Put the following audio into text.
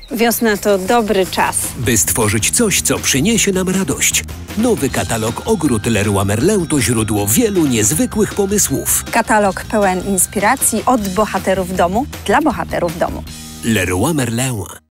Wiosna to dobry czas. By stworzyć coś, co przyniesie nam radość. Nowy katalog Ogród Leroy Merlin to źródło wielu niezwykłych pomysłów. Katalog pełen inspiracji od bohaterów domu dla bohaterów domu. Leroy Merlin.